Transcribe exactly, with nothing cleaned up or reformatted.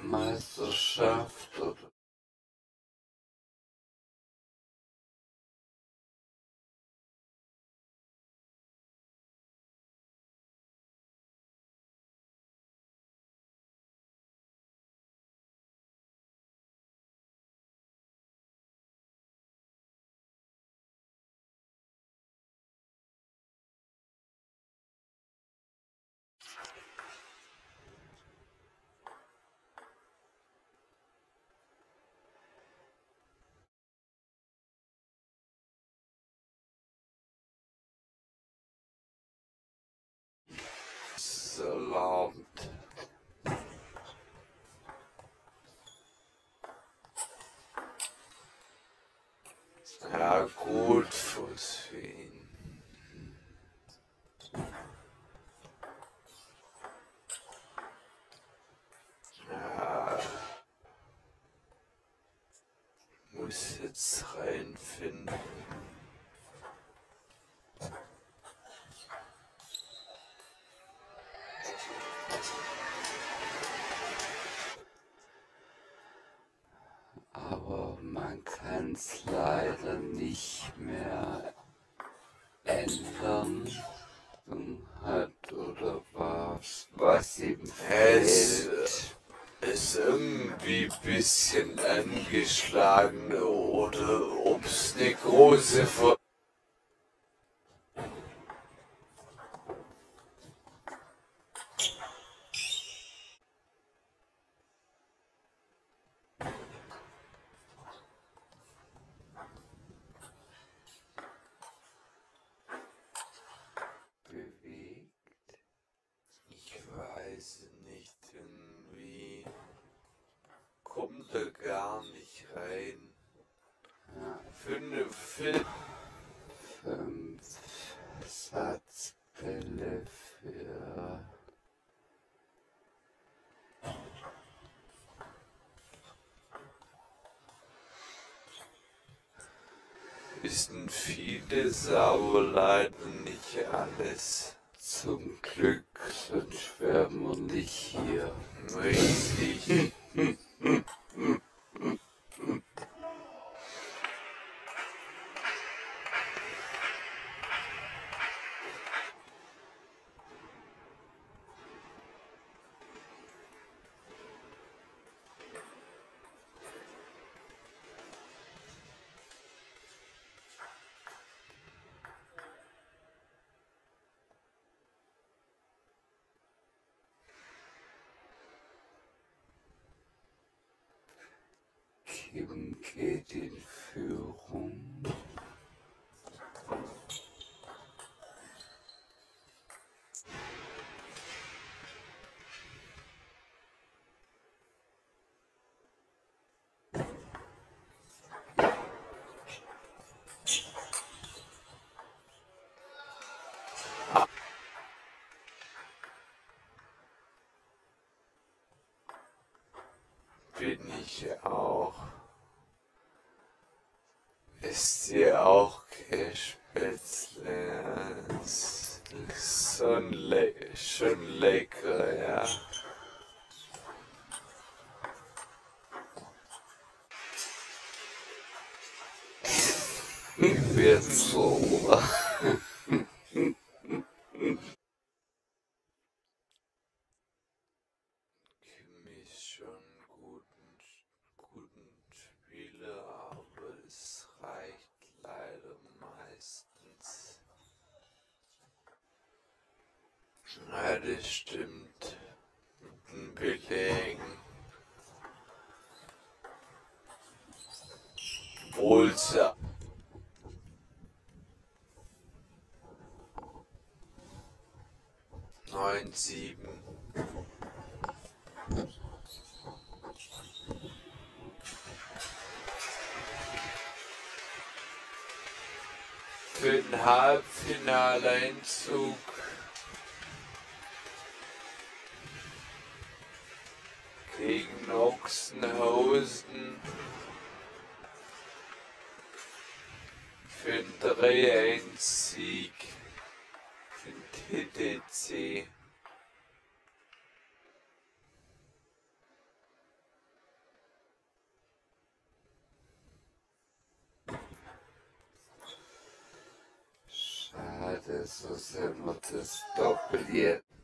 Europameisterschaft oder erlaubt. Ja gut, Phosphine. Ja, muss jetzt reinfinden. Aber man kann es leider nicht mehr ändern. Hat oder was, was ihm fehlt. Ist irgendwie ein bisschen angeschlagen oder ob es eine große Ver bewegt. Ich weiß nicht, irgendwie kommt er gar nicht rein. Ja, fünf, fünf, fünf Satzbälle für ist ein vieles, aber leider nicht alles. Zum Glück, sonst wären wir nicht hier. Richtig. Kim geht in Führung. Bin ich auch. Ist sie auch Kässpätzle? Schon, le schon lecker, ja. Ich werde so. Kim ist schon ein guten, guten Spieler, aber es reicht leider meistens. Ja, das stimmt. Mit den Belegen. Wohlsa. neun sieben. Für den Halbfinaleinzug gegen Ochsenhausen für den drei eins Sieg für den T D C. Also sind wir das Doppel jetzt.